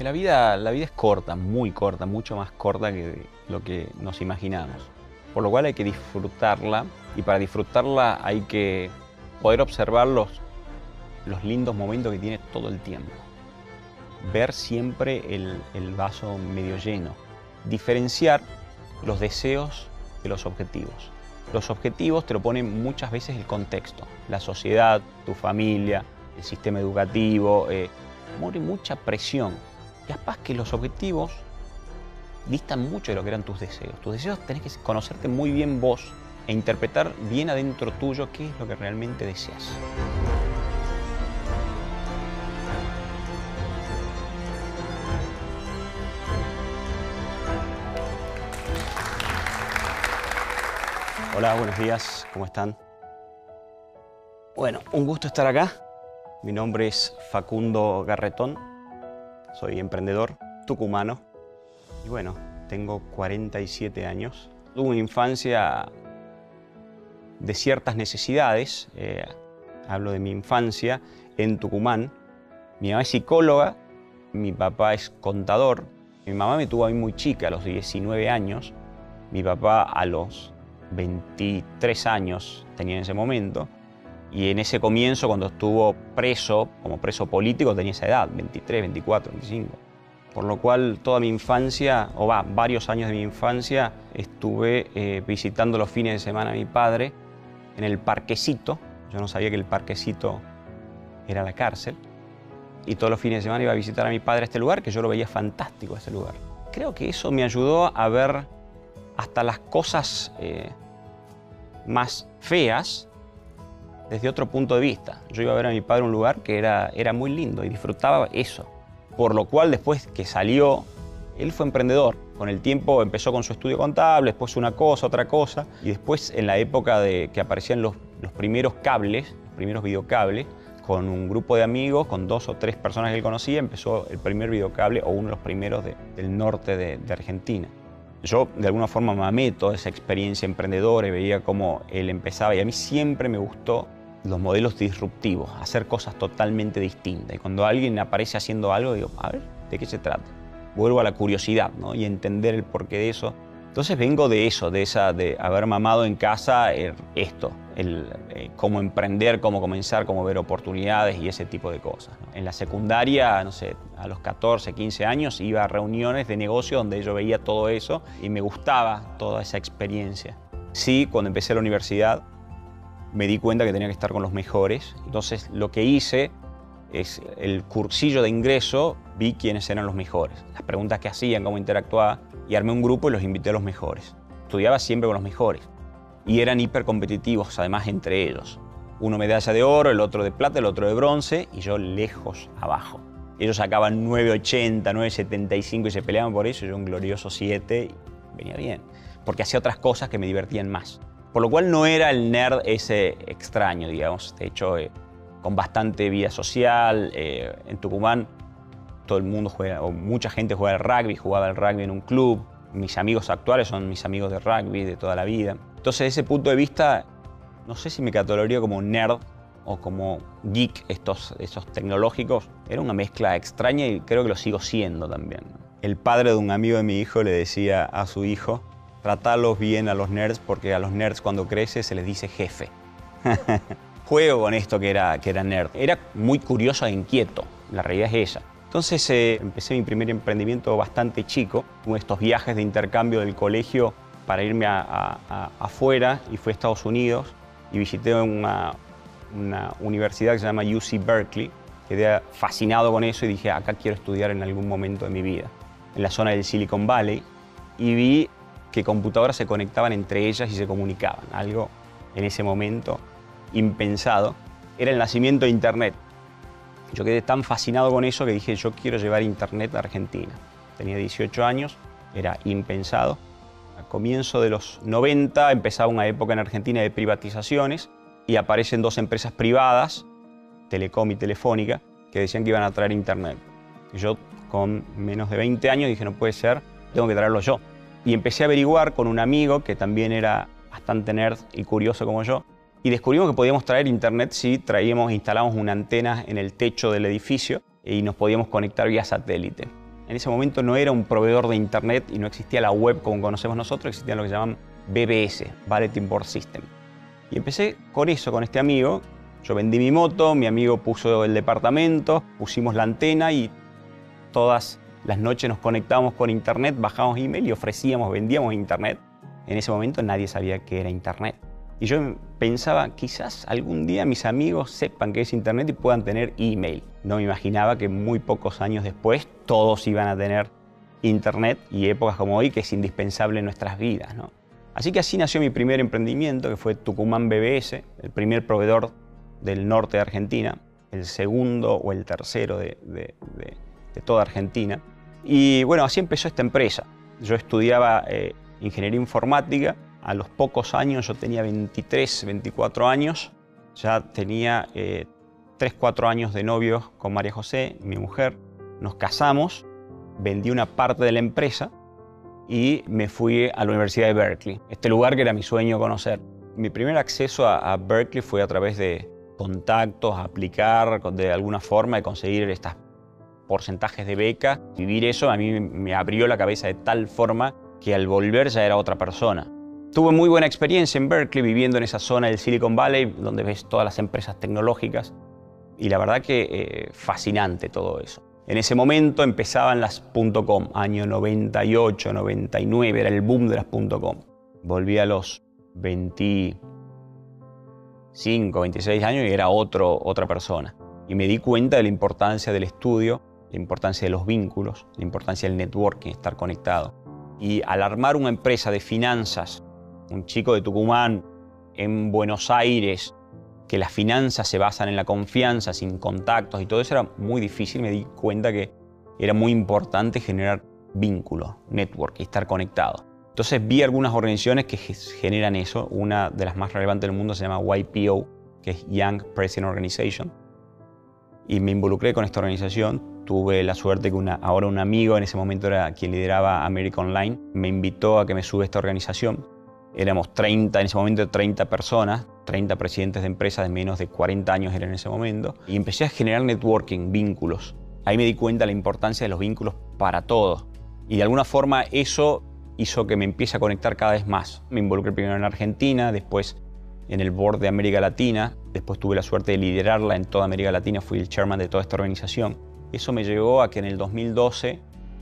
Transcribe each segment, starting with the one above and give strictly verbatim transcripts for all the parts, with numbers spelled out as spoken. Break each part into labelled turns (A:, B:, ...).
A: que la vida, la vida es corta, muy corta, mucho más corta que lo que nos imaginamos. Por lo cual hay que disfrutarla, y para disfrutarla hay que poder observar los, los lindos momentos que tiene todo el tiempo. Ver siempre el, el vaso medio lleno. Diferenciar los deseos de los objetivos. Los objetivos te lo ponen muchas veces el contexto, la sociedad, tu familia, el sistema educativo, eh, pone mucha presión. Y capaz que los objetivos distan mucho de lo que eran tus deseos. Tus deseos tenés que conocerte muy bien vos e interpretar bien adentro tuyo qué es lo que realmente deseas. Hola, buenos días, ¿cómo están? Bueno, un gusto estar acá. Mi nombre es Facundo Garretón, soy emprendedor tucumano y bueno, tengo cuarenta y siete años. Tuve una infancia de ciertas necesidades, eh, hablo de mi infancia en Tucumán. Mi mamá es psicóloga, mi papá es contador. Mi mamá me tuvo a mí muy chica, a los diecinueve años. Mi papá a los veintitrés años tenía en ese momento. Y en ese comienzo, cuando estuvo preso, como preso político, tenía esa edad, veintitrés, veinticuatro, veinticinco. Por lo cual, toda mi infancia, o va, varios años de mi infancia, estuve eh, visitando los fines de semana a mi padre en el Parquecito. Yo no sabía que el Parquecito era la cárcel. Y todos los fines de semana iba a visitar a mi padre a este lugar, que yo lo veía fantástico, ese lugar. Creo que eso me ayudó a ver hasta las cosas eh, más feas desde otro punto de vista. Yo iba a ver a mi padre en un lugar que era, era muy lindo y disfrutaba eso. Por lo cual, después que salió, él fue emprendedor. Con el tiempo empezó con su estudio contable, después una cosa, otra cosa. Y después, en la época de que aparecían los, los primeros cables, los primeros videocables, con un grupo de amigos, con dos o tres personas que él conocía, empezó el primer videocable, o uno de los primeros de, del norte de, de Argentina. Yo, de alguna forma, mamé toda esa experiencia emprendedora y veía cómo él empezaba. Y a mí siempre me gustó los modelos disruptivos, hacer cosas totalmente distintas. Y cuando alguien aparece haciendo algo, digo, a ver, ¿de qué se trata? Vuelvo a la curiosidad, ¿no? Y entender el porqué de eso. Entonces vengo de eso, de, esa, de haber mamado en casa eh, esto, el, eh, cómo emprender, cómo comenzar, cómo ver oportunidades y ese tipo de cosas, ¿no? En la secundaria, no sé, a los catorce, quince años, iba a reuniones de negocio donde yo veía todo eso y me gustaba toda esa experiencia. Sí, cuando empecé la universidad, me di cuenta que tenía que estar con los mejores. Entonces, lo que hice es el cursillo de ingreso, vi quiénes eran los mejores, las preguntas que hacían, cómo interactuaba, y armé un grupo y los invité a los mejores. Estudiaba siempre con los mejores y eran hipercompetitivos, además, entre ellos. Uno medalla de oro, el otro de plata, el otro de bronce, y yo lejos abajo. Ellos sacaban nueve ochenta, nueve setenta y cinco y se peleaban por eso, y yo un glorioso siete, y venía bien, porque hacía otras cosas que me divertían más. Por lo cual no era el nerd ese extraño, digamos. De hecho, eh, con bastante vida social, eh, en Tucumán todo el mundo juega, o mucha gente juega al rugby, jugaba al rugby en un club. Mis amigos actuales son mis amigos de rugby de toda la vida. Entonces, desde ese punto de vista, no sé si me catalogaría como nerd o como geek, estos, estos tecnológicos. Era una mezcla extraña y creo que lo sigo siendo también. El padre de un amigo de mi hijo le decía a su hijo: tratarlos bien a los nerds, porque a los nerds cuando crece se les dice jefe. Juego con esto que era, que era nerd. Era muy curioso e inquieto, la realidad es esa. Entonces eh, empecé mi primer emprendimiento bastante chico, con estos viajes de intercambio del colegio para irme a, a, a, afuera, y fui a Estados Unidos y visité una, una universidad que se llama U C Berkeley. Quedé fascinado con eso y dije, acá quiero estudiar en algún momento de mi vida. En la zona del Silicon Valley, y vi que computadoras se conectaban entre ellas y se comunicaban. Algo en ese momento impensado. Era el nacimiento de Internet. Yo quedé tan fascinado con eso que dije, yo quiero llevar Internet a Argentina. Tenía dieciocho años, era impensado. A comienzo de los noventa empezaba una época en Argentina de privatizaciones y aparecen dos empresas privadas, Telecom y Telefónica, que decían que iban a traer Internet. Y yo, con menos de veinte años, dije, no puede ser, tengo que traerlo yo. Y empecé a averiguar con un amigo que también era bastante nerd y curioso como yo, y descubrimos que podíamos traer Internet si traíamos, instalamos una antena en el techo del edificio y nos podíamos conectar vía satélite. En ese momento no era un proveedor de internet y no existía la web como conocemos nosotros, existían lo que se llaman B B S, Bulletin Board System. Y empecé con eso, con este amigo. Yo vendí mi moto, mi amigo puso el departamento, pusimos la antena y todas las noches nos conectábamos con internet, bajábamos email y ofrecíamos, vendíamos internet. En ese momento nadie sabía qué era internet. Y yo pensaba, quizás algún día mis amigos sepan qué es internet y puedan tener email. No me imaginaba que muy pocos años después todos iban a tener internet y épocas como hoy que es indispensable en nuestras vidas, ¿no? Así que así nació mi primer emprendimiento, que fue Tucumán B B S, el primer proveedor del norte de Argentina, el segundo o el tercero de, de, de, de toda Argentina. Y bueno, así empezó esta empresa. Yo estudiaba eh, ingeniería informática. A los pocos años, yo tenía veintitrés, veinticuatro años, ya tenía eh, tres, cuatro años de novio con María José, mi mujer. Nos casamos, vendí una parte de la empresa y me fui a la Universidad de Berkeley, este lugar que era mi sueño conocer. Mi primer acceso a, a Berkeley fue a través de contactos, aplicar de alguna forma y conseguir estos porcentajes de beca. Vivir eso a mí me abrió la cabeza de tal forma que al volver ya era otra persona. Tuve muy buena experiencia en Berkeley, viviendo en esa zona del Silicon Valley, donde ves todas las empresas tecnológicas. Y la verdad que eh, fascinante todo eso. En ese momento empezaban las .com, año noventa y ocho, noventa y nueve, era el boom de las .com. Volví a los veinticinco, veintiséis años y era otro, otra persona. Y me di cuenta de la importancia del estudio, la importancia de los vínculos, la importancia del networking, estar conectado. Y al armar una empresa de finanzas, un chico de Tucumán, en Buenos Aires, que las finanzas se basan en la confianza, sin contactos y todo eso era muy difícil. Me di cuenta que era muy importante generar vínculos, network, y estar conectado. Entonces vi algunas organizaciones que generan eso. Una de las más relevantes del mundo se llama Y P O, que es Young President Organization. Y me involucré con esta organización. Tuve la suerte que una, ahora un amigo, en ese momento era quien lideraba America Online, me invitó a que me suba a esta organización. Éramos treinta, en ese momento treinta personas, treinta presidentes de empresas de menos de cuarenta años eran en ese momento. Y empecé a generar networking, vínculos. Ahí me di cuenta de la importancia de los vínculos para todos. Y de alguna forma eso hizo que me empiece a conectar cada vez más. Me involucré primero en Argentina, después en el board de América Latina. Después tuve la suerte de liderarla en toda América Latina, fui el chairman de toda esta organización. Eso me llevó a que en el dos mil doce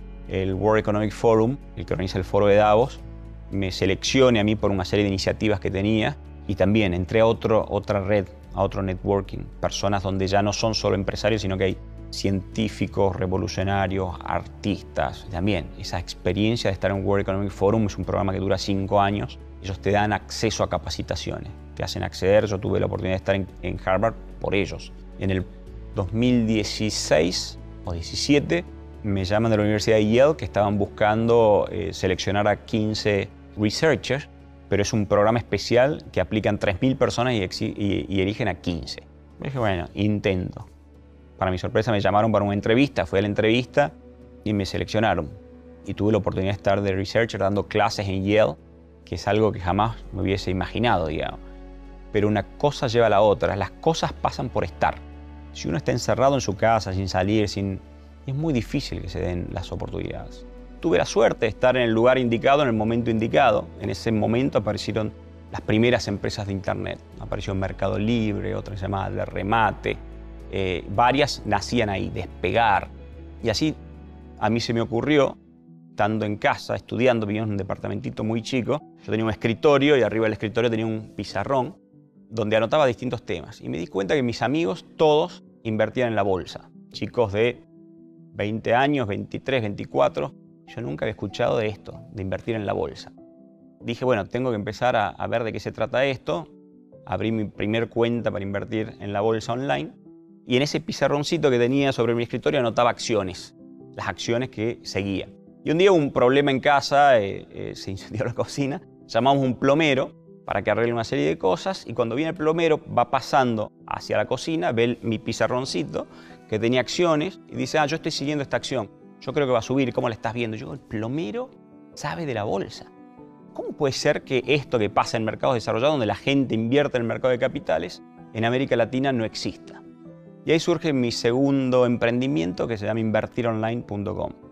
A: el World Economic Forum, el que organiza el foro de Davos, me seleccione a mí por una serie de iniciativas que tenía y también entré a otro, otra red, a otro networking, personas donde ya no son solo empresarios, sino que hay científicos, revolucionarios, artistas. También esa experiencia de estar en World Economic Forum es un programa que dura cinco años. Ellos te dan acceso a capacitaciones, te hacen acceder. Yo tuve la oportunidad de estar en, en Harvard por ellos. En el dos mil dieciséis o diecisiete me llaman de la Universidad de Yale que estaban buscando eh, seleccionar a quince researchers, pero es un programa especial que aplican tres mil personas y, y, y eligen a quince. Y dije, bueno, intento. Para mi sorpresa me llamaron para una entrevista, fui a la entrevista y me seleccionaron. Y tuve la oportunidad de estar de researcher dando clases en Yale, que es algo que jamás me hubiese imaginado, digamos. Pero una cosa lleva a la otra, las cosas pasan por estar. Si uno está encerrado en su casa, sin salir, sin... es muy difícil que se den las oportunidades. Tuve la suerte de estar en el lugar indicado, en el momento indicado. En ese momento aparecieron las primeras empresas de Internet. Apareció Mercado Libre, otra llamada de Remate. Eh, varias nacían ahí, Despegar. Y así a mí se me ocurrió, estando en casa, estudiando, vivía en un departamentito muy chico. Yo tenía un escritorio y arriba del escritorio tenía un pizarrón donde anotaba distintos temas. Y me di cuenta que mis amigos todos invertían en la bolsa. Chicos de veinte años, veintitrés, veinticuatro. Yo nunca había escuchado de esto, de invertir en la bolsa. Dije, bueno, tengo que empezar a, a ver de qué se trata esto. Abrí mi primer cuenta para invertir en la bolsa online. Y en ese pizarroncito que tenía sobre mi escritorio anotaba acciones. Las acciones que seguía. Y un día hubo un problema en casa, eh, eh, se incendió la cocina. Llamamos a un plomero para que arregle una serie de cosas. Y cuando viene el plomero, va pasando hacia la cocina, ve el, mi pizarroncito que tenía acciones y dice, ah, yo estoy siguiendo esta acción. Yo creo que va a subir, ¿cómo la estás viendo? Yo, el plomero sabe de la bolsa. ¿Cómo puede ser que esto que pasa en mercados desarrollados, donde la gente invierte en el mercado de capitales, en América Latina no exista? Y ahí surge mi segundo emprendimiento, que se llama invertir online punto com.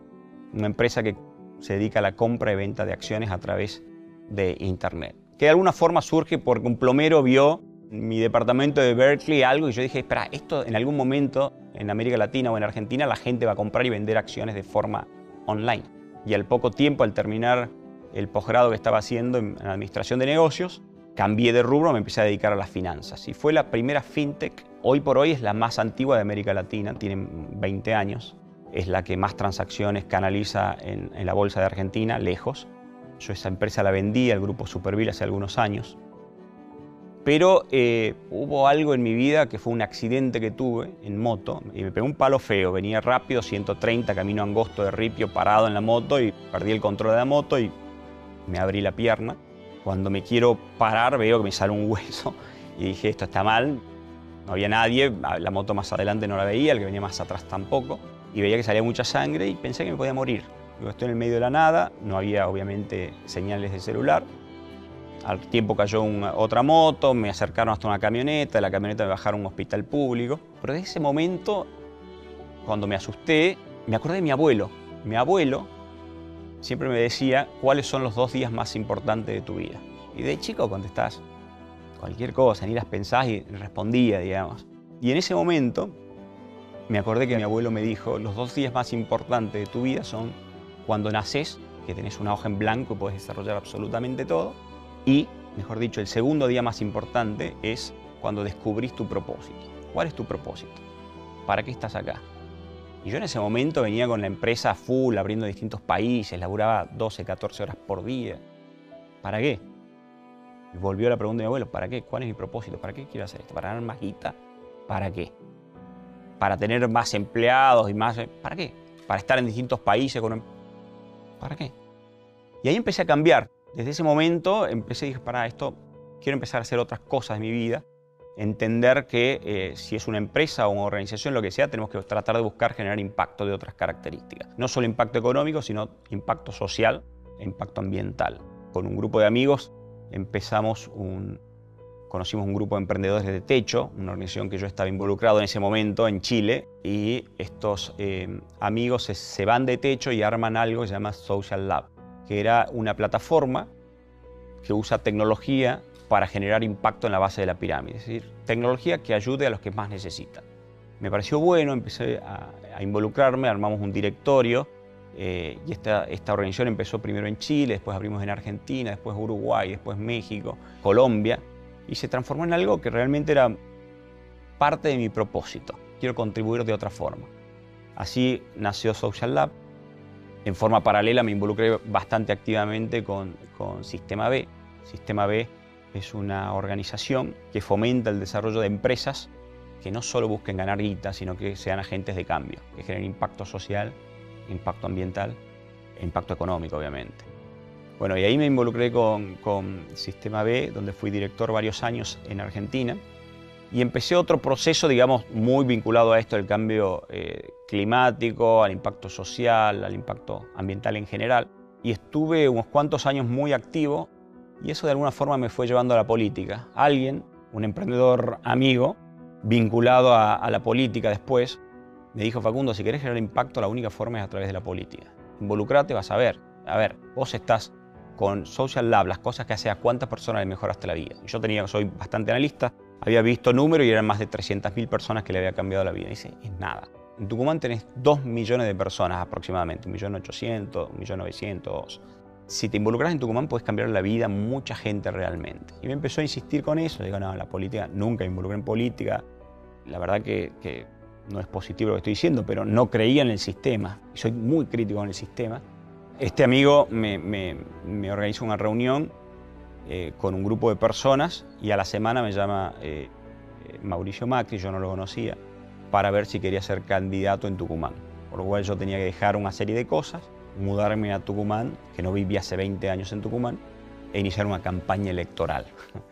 A: una empresa que se dedica a la compra y venta de acciones a través de Internet. Que de alguna forma surge porque un plomero vio en mi departamento de Berkeley algo y yo dije, espera, esto en algún momento en América Latina o en Argentina la gente va a comprar y vender acciones de forma online. Y al poco tiempo, al terminar el posgrado que estaba haciendo en administración de negocios, cambié de rubro, me empecé a dedicar a las finanzas. Y fue la primera fintech, hoy por hoy es la más antigua de América Latina, tiene veinte años. Es la que más transacciones canaliza en, en la bolsa de Argentina, lejos. Yo esa empresa la vendí al grupo Superville hace algunos años. Pero eh, hubo algo en mi vida que fue un accidente que tuve en moto y me pegó un palo feo. Venía rápido, ciento treinta, camino angosto de Ripio, parado en la moto y perdí el control de la moto y me abrí la pierna. Cuando me quiero parar veo que me sale un hueso y dije, esto está mal. No había nadie, la moto más adelante no la veía, el que venía más atrás tampoco. Y veía que salía mucha sangre y pensé que me podía morir. Digo, estoy en el medio de la nada, no había obviamente señales de celular. Al tiempo cayó una, otra moto, me acercaron hasta una camioneta, de la camioneta me bajaron a un hospital público. Pero de ese momento, cuando me asusté, me acordé de mi abuelo. Mi abuelo siempre me decía cuáles son los dos días más importantes de tu vida. Y de chico contestás cualquier cosa, ni las pensás y respondía, digamos. Y en ese momento me acordé que mi abuelo me dijo, los dos días más importantes de tu vida son cuando naces, que tenés una hoja en blanco y podés desarrollar absolutamente todo. Y, mejor dicho, el segundo día más importante es cuando descubrís tu propósito. ¿Cuál es tu propósito? ¿Para qué estás acá? Y yo en ese momento venía con la empresa full, abriendo distintos países, laburaba doce, catorce horas por día. ¿Para qué? Y volvió la pregunta de mi abuelo, ¿para qué? ¿Cuál es mi propósito? ¿Para qué quiero hacer esto? ¿Para ganar más guita? ¿Para qué? ¿Para tener más empleados y más...? ¿Para qué? ¿Para estar en distintos países con... ¿Para qué? Y ahí empecé a cambiar. Desde ese momento empecé y dije, para esto quiero empezar a hacer otras cosas de mi vida, entender que eh, si es una empresa o una organización, lo que sea, tenemos que tratar de buscar generar impacto de otras características. No solo impacto económico, sino impacto social e impacto ambiental. Con un grupo de amigos empezamos un... Conocimos un grupo de emprendedores de techo, una organización que yo estaba involucrado en ese momento en Chile, y estos eh, amigos se, se van de techo y arman algo que se llama Social Lab, que era una plataforma que usa tecnología para generar impacto en la base de la pirámide, es decir, tecnología que ayude a los que más necesitan. Me pareció bueno, empecé a, a involucrarme, armamos un directorio eh, y esta, esta organización empezó primero en Chile, después abrimos en Argentina, después Uruguay, después México, Colombia, y se transformó en algo que realmente era parte de mi propósito. Quiero contribuir de otra forma. Así nació Social Lab. En forma paralela me involucré bastante activamente con, con Sistema B. Sistema B es una organización que fomenta el desarrollo de empresas que no solo busquen ganar guita, sino que sean agentes de cambio, que generen impacto social, impacto ambiental e impacto económico, obviamente. Bueno, y ahí me involucré con, con Sistema B, donde fui director varios años en Argentina. Y empecé otro proceso, digamos, muy vinculado a esto del cambio eh, climático, al impacto social, al impacto ambiental en general. Y estuve unos cuantos años muy activo y eso de alguna forma me fue llevando a la política. Alguien, un emprendedor amigo, vinculado a, a la política después, me dijo, Facundo, si querés generar impacto, la única forma es a través de la política. Involucrate, vas a ver. A ver, vos estás con Social Lab, las cosas que haces, a cuántas personas le mejoraste la vida. Yo tenía, soy bastante analista, había visto números y eran más de trescientas mil personas que le había cambiado la vida. Y dice, es nada. En Tucumán tenés dos millones de personas aproximadamente, un millón ochocientos, un millón novecientos. Si te involucras en Tucumán, puedes cambiar la vida a mucha gente realmente. Y me empezó a insistir con eso. Digo, no, la política, nunca me involucré en política. La verdad que, que no es positivo lo que estoy diciendo, pero no creía en el sistema. Soy muy crítico con el sistema. Este amigo me, me, me organizó una reunión eh, con un grupo de personas y a la semana me llama eh, eh, Mauricio Macri, yo no lo conocía, para ver si quería ser candidato en Tucumán. Por lo cual yo tenía que dejar una serie de cosas, mudarme a Tucumán, que no vivía hace veinte años en Tucumán, e iniciar una campaña electoral.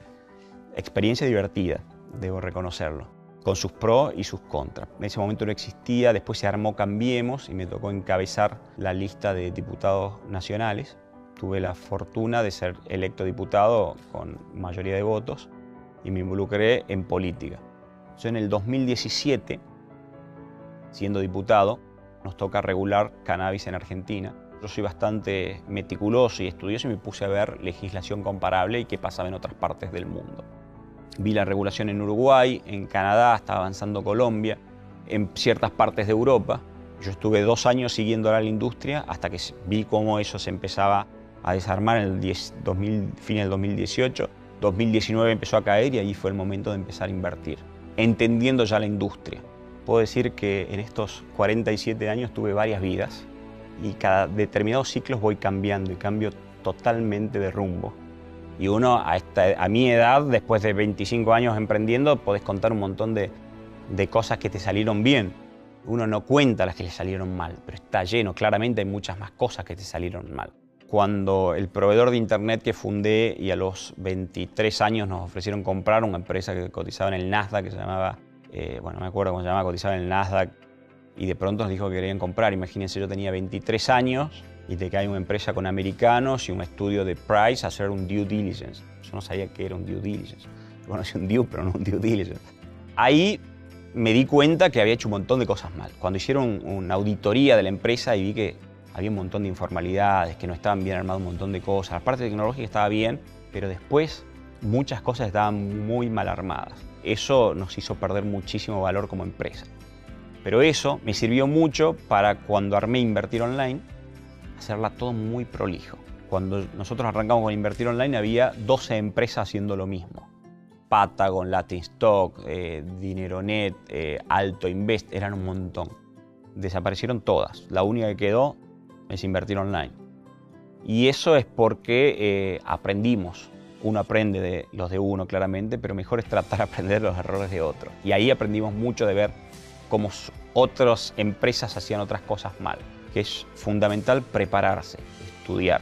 A: Experiencia divertida, debo reconocerlo, con sus pros y sus contras. En ese momento no existía, después se armó Cambiemos y me tocó encabezar la lista de diputados nacionales. Tuve la fortuna de ser electo diputado con mayoría de votos y me involucré en política. Yo en el dos mil diecisiete, siendo diputado, nos toca regular cannabis en Argentina. Yo soy bastante meticuloso y estudioso y me puse a ver legislación comparable y qué pasaba en otras partes del mundo. Vi la regulación en Uruguay, en Canadá, está avanzando Colombia, en ciertas partes de Europa. Yo estuve dos años siguiendo a la industria hasta que vi cómo eso se empezaba a desarmar en el dos mil, fin del dos mil dieciocho. dos mil diecinueve empezó a caer y ahí fue el momento de empezar a invertir, entendiendo ya la industria. Puedo decir que en estos cuarenta y siete años tuve varias vidas y cada determinados ciclos voy cambiando y cambio totalmente de rumbo. Y uno a, esta, a mi edad, después de veinticinco años emprendiendo, podés contar un montón de, de cosas que te salieron bien. Uno no cuenta las que le salieron mal, pero está lleno. Claramente hay muchas más cosas que te salieron mal. Cuando el proveedor de internet que fundé y a los veintitrés años nos ofrecieron comprar una empresa que cotizaba en el Nasdaq, que se llamaba, eh, bueno, no me acuerdo cómo se llamaba, cotizaba en el Nasdaq, y de pronto nos dijo que querían comprar. Imagínense, yo tenía veintitrés años y te cae una empresa con americanos y un estudio de Price a hacer un due diligence. Yo no sabía qué era un due diligence. Yo conocí un due, pero no un due diligence. Ahí me di cuenta que había hecho un montón de cosas mal. Cuando hicieron una auditoría de la empresa y vi que había un montón de informalidades, que no estaban bien armadas un montón de cosas. La parte tecnológica estaba bien, pero después muchas cosas estaban muy mal armadas. Eso nos hizo perder muchísimo valor como empresa. Pero eso me sirvió mucho para cuando armé Invertir Online, hacerla todo muy prolijo. Cuando nosotros arrancamos con Invertir Online había doce empresas haciendo lo mismo. Patagon, Latin Stock, eh, Dineronet, eh, Alto Invest, eran un montón. Desaparecieron todas. La única que quedó es Invertir Online. Y eso es porque eh, aprendimos. Uno aprende de los de uno claramente, pero mejor es tratar de aprender los errores de otro. Y ahí aprendimos mucho de ver cómo otras empresas hacían otras cosas mal. Que es fundamental prepararse, estudiar.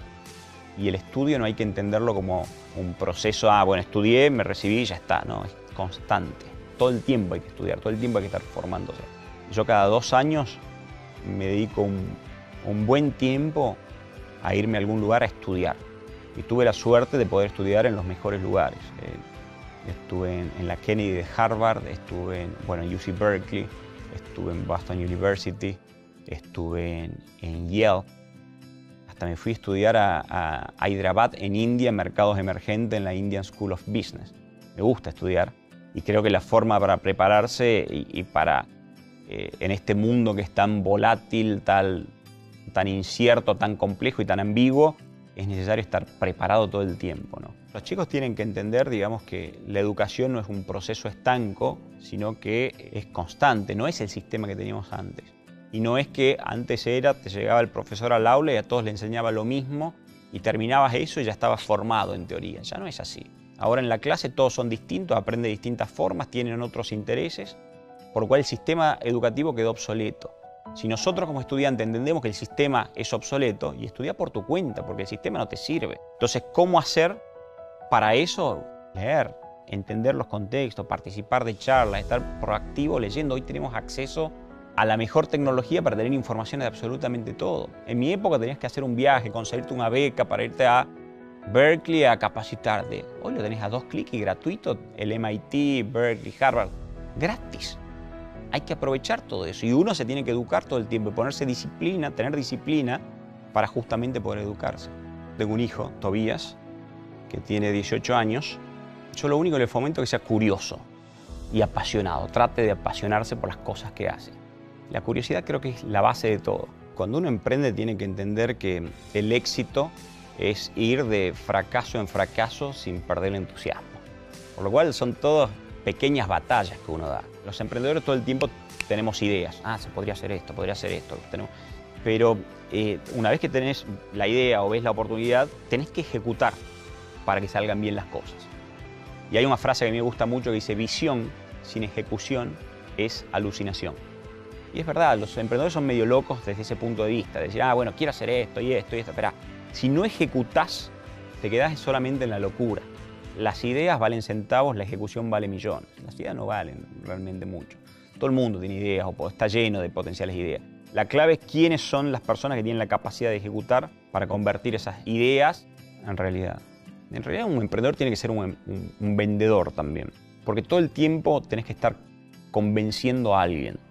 A: Y el estudio no hay que entenderlo como un proceso, ah, bueno, estudié, me recibí y ya está. No, es constante. Todo el tiempo hay que estudiar, todo el tiempo hay que estar formándose. Yo cada dos años me dedico un, un buen tiempo a irme a algún lugar a estudiar. Y tuve la suerte de poder estudiar en los mejores lugares. Eh, estuve en, en la Kennedy de Harvard, estuve en, bueno, en U C Berkeley, estuve en Boston University, estuve en, en Yale. Hasta me fui a estudiar a, a Hyderabad, en India, en mercados emergentes, en la Indian School of Business. Me gusta estudiar y creo que la forma para prepararse y, y para, eh, en este mundo que es tan volátil, tan, tan incierto, tan complejo y tan ambiguo, es necesario estar preparado todo el tiempo, ¿no? Los chicos tienen que entender, digamos, que la educación no es un proceso estanco, sino que es constante, no es el sistema que teníamos antes. Y no es que antes era, te llegaba el profesor al aula y a todos le enseñaba lo mismo y terminabas eso y ya estabas formado en teoría. Ya no es así. Ahora en la clase todos son distintos, aprenden de distintas formas, tienen otros intereses, por lo cual el sistema educativo quedó obsoleto. Si nosotros como estudiantes entendemos que el sistema es obsoleto, y estudia por tu cuenta, porque el sistema no te sirve. Entonces, ¿cómo hacer para eso? Leer, entender los contextos, participar de charlas, estar proactivo leyendo. Hoy tenemos acceso a la mejor tecnología para tener información de absolutamente todo. En mi época tenías que hacer un viaje, conseguirte una beca para irte a Berkeley a capacitarte. Hoy lo tenés a dos clics y gratuito, el M I T, Berkeley, Harvard, gratis. Hay que aprovechar todo eso y uno se tiene que educar todo el tiempo y ponerse disciplina, tener disciplina para justamente poder educarse. Tengo un hijo, Tobías, que tiene dieciocho años. Yo lo único que le fomento es que sea curioso y apasionado. Trate de apasionarse por las cosas que hace. La curiosidad creo que es la base de todo. Cuando uno emprende tiene que entender que el éxito es ir de fracaso en fracaso sin perder el entusiasmo. Por lo cual son todas pequeñas batallas que uno da. Los emprendedores todo el tiempo tenemos ideas. Ah, se podría hacer esto, podría hacer esto. Tenemos... Pero eh, una vez que tenés la idea o ves la oportunidad, tenés que ejecutar para que salgan bien las cosas. Y hay una frase que a mí me gusta mucho que dice: visión sin ejecución es alucinación. Y es verdad, los emprendedores son medio locos desde ese punto de vista. De decir, ah, bueno, quiero hacer esto y esto y esto. Pero si no ejecutás, te quedás solamente en la locura. Las ideas valen centavos, la ejecución vale millones. Las ideas no valen realmente mucho. Todo el mundo tiene ideas o está lleno de potenciales ideas. La clave es quiénes son las personas que tienen la capacidad de ejecutar para convertir esas ideas en realidad. En realidad un emprendedor tiene que ser un, un, un vendedor también. Porque todo el tiempo tenés que estar convenciendo a alguien.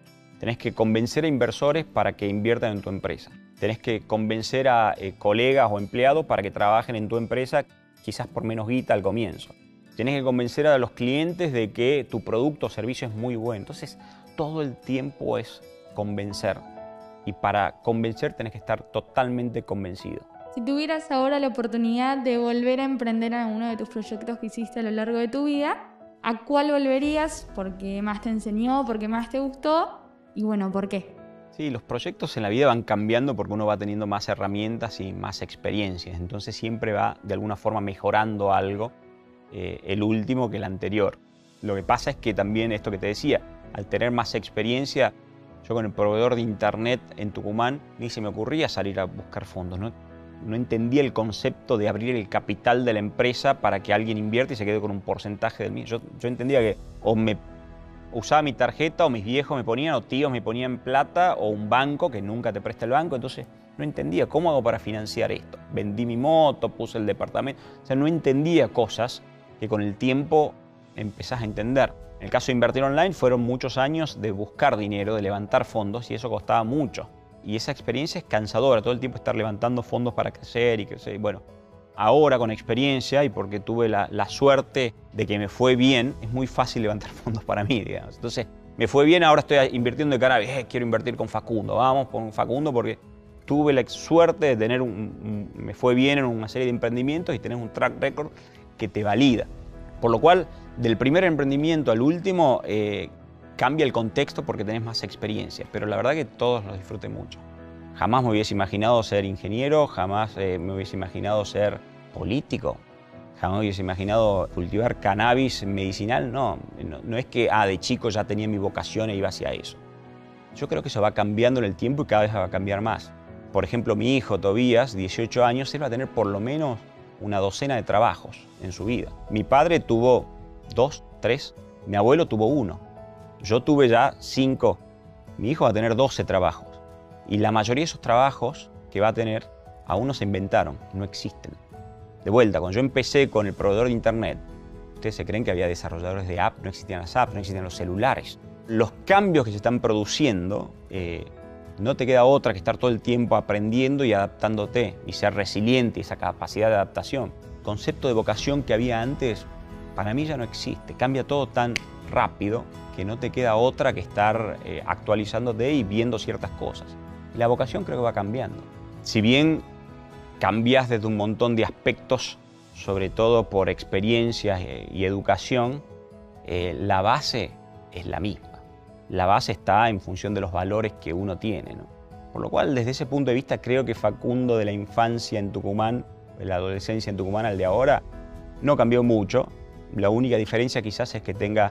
A: Tenés que convencer a inversores para que inviertan en tu empresa. Tenés que convencer a eh, colegas o empleados para que trabajen en tu empresa, quizás por menos guita al comienzo. Tenés que convencer a los clientes de que tu producto o servicio es muy bueno. Entonces, todo el tiempo es convencer. Y para convencer tenés que estar totalmente convencido.
B: Si tuvieras ahora la oportunidad de volver a emprender en alguno de tus proyectos que hiciste a lo largo de tu vida, ¿a cuál volverías? ¿Por qué más te enseñó? ¿Por qué más te gustó? Y bueno, ¿por qué?
A: Sí, los proyectos en la vida van cambiando porque uno va teniendo más herramientas y más experiencias. Entonces siempre va de alguna forma mejorando algo, eh, el último que el anterior. Lo que pasa es que también esto que te decía, al tener más experiencia, yo con el proveedor de internet en Tucumán ni se me ocurría salir a buscar fondos, ¿no? No entendía el concepto de abrir el capital de la empresa para que alguien invierta y se quede con un porcentaje del mío. Yo, yo entendía que o me usaba mi tarjeta o mis viejos me ponían o tíos me ponían plata o un banco que nunca te presta el banco. Entonces no entendía cómo hago para financiar esto. Vendí mi moto, puse el departamento. O sea, no entendía cosas que con el tiempo empezás a entender. En el caso de invertir online fueron muchos años de buscar dinero, de levantar fondos y eso costaba mucho. Y esa experiencia es cansadora, todo el tiempo estar levantando fondos para crecer y crecer. Bueno, ahora con experiencia y porque tuve la, la suerte de que me fue bien, es muy fácil levantar fondos para mí, digamos. Entonces, me fue bien, ahora estoy invirtiendo de cara a, eh, quiero invertir con Facundo, vamos con Facundo porque tuve la suerte de tener un, un, me fue bien en una serie de emprendimientos y tenés un track record que te valida. Por lo cual, del primer emprendimiento al último, eh, cambia el contexto porque tenés más experiencia, pero la verdad que todos los disfruté mucho. Jamás me hubiese imaginado ser ingeniero, jamás eh, me hubiese imaginado ser político, jamás me hubiese imaginado cultivar cannabis medicinal, no, no, no es que ah, de chico ya tenía mi vocación e iba hacia eso. Yo creo que eso va cambiando en el tiempo y cada vez va a cambiar más. Por ejemplo, mi hijo Tobías, dieciocho años, él va a tener por lo menos una docena de trabajos en su vida. Mi padre tuvo dos, tres, mi abuelo tuvo uno. Yo tuve ya cinco, mi hijo va a tener doce trabajos. Y la mayoría de esos trabajos que va a tener aún no se inventaron, no existen. De vuelta, cuando yo empecé con el proveedor de internet, ustedes se creen que había desarrolladores de apps, no existían las apps, no existían los celulares. Los cambios que se están produciendo, eh, no te queda otra que estar todo el tiempo aprendiendo y adaptándote y ser resiliente, esa capacidad de adaptación. El concepto de vocación que había antes, para mí ya no existe, cambia todo tan rápido que no te queda otra que estar eh, actualizándote y viendo ciertas cosas. Y la vocación creo que va cambiando. Si bien cambias desde un montón de aspectos, sobre todo por experiencias eh, y educación, eh, la base es la misma. La base está en función de los valores que uno tiene, ¿no? Por lo cual, desde ese punto de vista, creo que Facundo de la infancia en Tucumán, de la adolescencia en Tucumán al de ahora, no cambió mucho. La única diferencia quizás es que tenga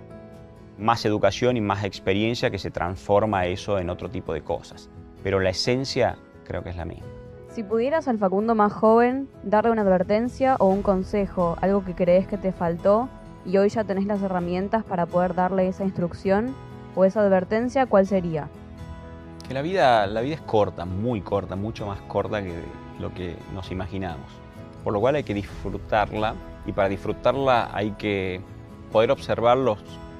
A: más educación y más experiencia que se transforma eso en otro tipo de cosas. Pero la esencia creo que es la misma.
C: Si pudieras al Facundo más joven darle una advertencia o un consejo, algo que crees que te faltó y hoy ya tenés las herramientas para poder darle esa instrucción o esa advertencia, ¿cuál sería?
A: Que la vida, la vida es corta, muy corta, mucho más corta que lo que nos imaginamos. Por lo cual hay que disfrutarla y para disfrutarla hay que poder observar los,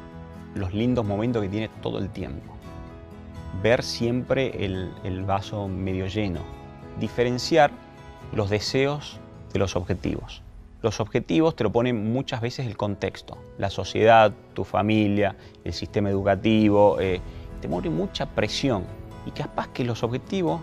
A: los lindos momentos que tiene todo el tiempo. Ver siempre el, el vaso medio lleno. Diferenciar los deseos de los objetivos. Los objetivos te lo ponen muchas veces el contexto, la sociedad, tu familia, el sistema educativo, eh, te pone mucha presión y capaz que los objetivos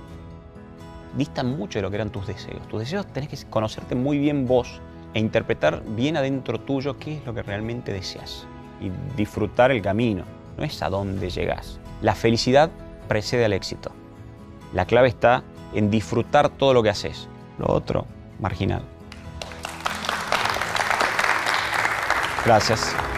A: distan mucho de lo que eran tus deseos. Tus deseos tenés que conocerte muy bien vos e interpretar bien adentro tuyo qué es lo que realmente deseas y disfrutar el camino, no es a dónde llegás. La felicidad precede al éxito. La clave está en disfrutar todo lo que haces, lo otro, marginal. Gracias.